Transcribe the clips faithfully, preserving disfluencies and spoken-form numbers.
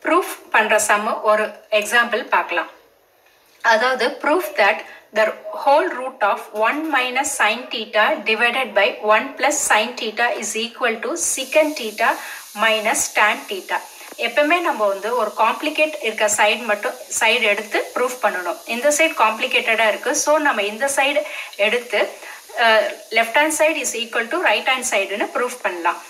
Proof பண்ணுற சம்மு ஒரு example பார்க்கலாம். அதாவது proof that the whole root of one minus sin theta divided by one plus sin theta is equal to secant theta minus tan theta. எப்பவுமே நம்ம வந்து ஒரு complicate இருக்க சைடு மட்டும் சைடு எடுத்து ப்ரூஃப் பண்ணணும். இந்த சைடு காம்ப்ளிகேட்டடாக இருக்குது, ஸோ நம்ம இந்த சைடு எடுத்து left hand side is equal to right hand சைடுன்னு ப்ரூஃப் பண்ணலாம்.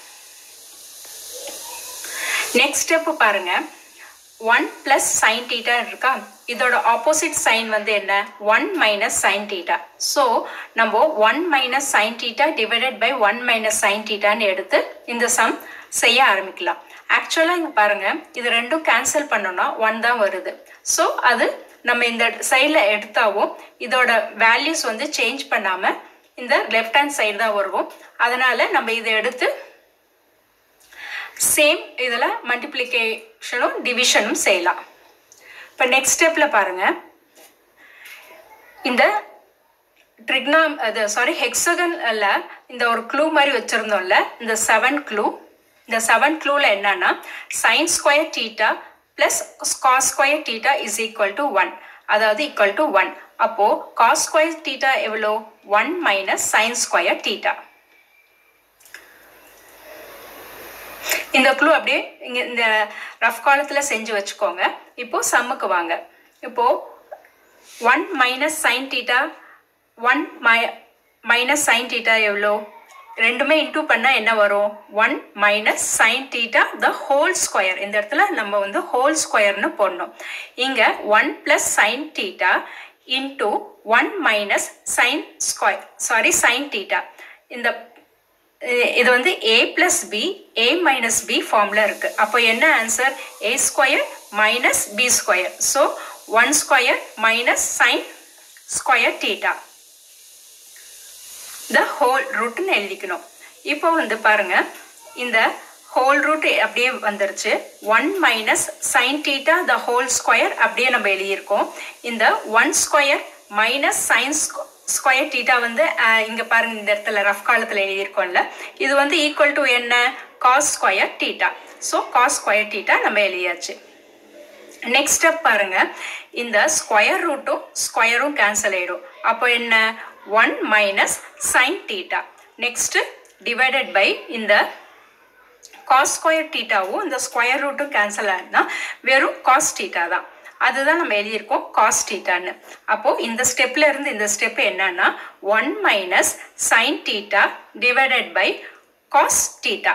நெக்ஸ்ட் ஸ்டெப்பு பாருங்க, ஒன் பிளஸ் சைன் தீட்டா இருக்கா, இதோட ஆப்போசிட் சைன் வந்து என்ன, one minus sine theta. So நம்ம one minus sine theta divided by one minus sine தீட்டான்னு எடுத்து இந்த சம் செய்ய ஆரம்பிக்கலாம். ஆக்சுவலாக இங்கே பாருங்கள், இது ரெண்டும் கேன்சல் பண்ணோன்னா ஒன் தான் வருது. ஸோ அது நம்ம இந்த சைடில் எடுத்தாவும் இதோட வேல்யூஸ் வந்து சேஞ்ச் பண்ணாமல் இந்த லெஃப்ட் ஹேண்ட் சைடு தான் வருவோம். அதனால் நம்ம இதை எடுத்து சேம் இதில் மல்டிப்ளிகேஷனும் டிவிஷனும் செய்யலாம். இப்போ நெக்ஸ்ட் ஸ்டெப்பில் பாருங்கள், இந்த ட்ரிக்னாம் அது சாரி ஹெக்ஸகனில் இந்த ஒரு க்ளூ மாதிரி வச்சுருந்தோம்ல, இந்த செவன் க்ளூ, இந்த செவன் க்ளூவில் என்னன்னா sine square theta plus cos square theta is equal to one, அதாவது ஈக்குவல் டு ஒன். அப்போது காஸ் ஸ்கொயர் தீட்டா எவ்வளோ, one minus sine square theta. இந்த க்ளூ அப்படியே இங்கே இந்த ரஃப் காலத்தில் செஞ்சு வச்சுக்கோங்க. இப்போது சம்முக்கு வாங்க. இப்போது one minus sine theta, one my minus sine theta எவ்வளோ, ரெண்டுமே இன்டூ பண்ணால் என்ன வரும், one minus sine theta the whole square. இந்த இடத்துல நம்ம வந்து ஹோல் ஸ்கொயர்னு போடணும். இங்கே one plus sine theta into one minus sine square sorry sine theta. இந்த இது வந்து A plus B A minus B ஃபார்மில் இருக்குது. அப்போ என்ன answer, A square minus B square. So one square minus sine square theta the whole ரூட்னு எழுதிக்கணும். இப்போ வந்து பாருங்க, இந்த ஹோல் ரூட் அப்படியே வந்துருச்சு. One minus sine theta the whole square அப்படியே நம்ம எழுதியிருக்கோம். இந்த one square minus sine square theta வந்து இங்கே பாருங்க, இந்த இடத்துல ரஃப் காலத்தில் எழுதியிருக்கோம்ல, இது வந்து ஈக்குவல் டு என்ன, cos square theta. So cos square theta நம்ம எழுதியாச்சு. நெக்ஸ்ட் ஸ்டெப் பாருங்க, இந்த ஸ்கொயர் ரூட்டும் ஸ்கொயரும் கேன்சல் ஆகிடும். அப்போ என்ன, one minus sine theta. Next divided by இந்த காஸ் ஸ்கொயர் தீட்டாவும் இந்த ஸ்கொயர் ரூட்டும் கேன்சல் ஆகினா வெறும் காஸ் தீட்டா தான். அதுதான் நம்ம எழுதியிருக்கோம் காஸ் தீட்டான்னு. அப்போது இந்த ஸ்டெப்பில் இருந்து இந்த ஸ்டெப் என்னன்னா one minus sine theta divided by cos theta.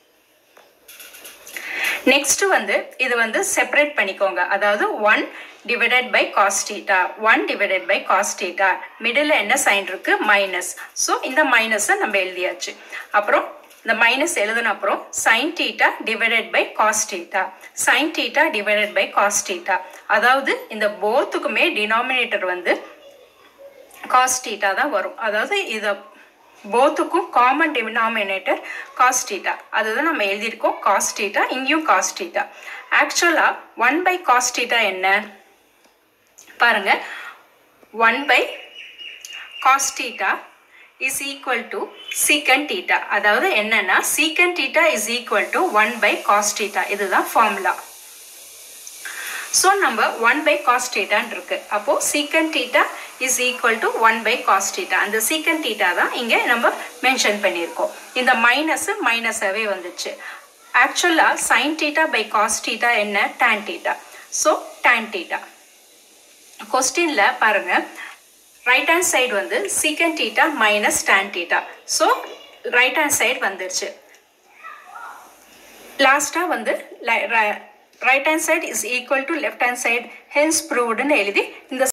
Next வந்து இது வந்து செப்பரேட் பண்ணிக்கோங்க. அதாவது one divided by cos theta, one divided by cos theta, middle என்ன சைன் இருக்கு, மைனஸ். ஸோ இந்த மைனஸை நம்ம எழுதியாச்சு. அப்புறம் இந்த மைனஸ் எழுதின அப்புறம் sine theta divided by cos theta, sine theta divided by cos theta. அதாவது இந்த போத்துக்குமே டினாமினேட்டர் வந்து காஸ் தீட்டா தான் வரும். அதாவது இதை போத்துக்கும் காமன் டினாமினேட்டர் காஸ் தீட்டா, அதுதான் நம்ம எழுதியிருக்கோம் காஸ் தீட்டா. இங்கேயும் காஸ் தீட்டா. ஆக்சுவலாக ஒன் பை காஸ் தீட்டா என்ன பாருங்க, one by cos theta is equal to secant theta. அதாவது என்னன்னா secant theta is equal to one by cos theta. இதுதான் ஃபார்முலா. ஸோ நம்ம ஒன் பை காஸ் தீட்டான்னு இருக்கு. அப்போது secant theta is equal to one by cos theta. அந்த secant theta தான் இங்கே நம்ம மென்ஷன் பண்ணியிருக்கோம். இந்த மைனஸ் மைனஸாகவே வந்துச்சு. ஆக்சுவலாக sine theta by cos theta என்ன, tan theta. So tan theta. கொஸ்டினில் பாருங்கள், ரைட் ஹேண்ட் சைடு வந்து secant theta minus tan theta. So right hand side வந்துருச்சு. லாஸ்ட்டாக வந்து right hand side is equal to left hand side, hence ப்ரூவ்டுன்னு எழுதி இந்த